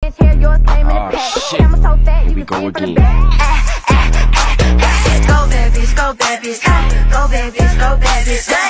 Oh shit, here we go again. Go babies, go babies, go babies, go babies.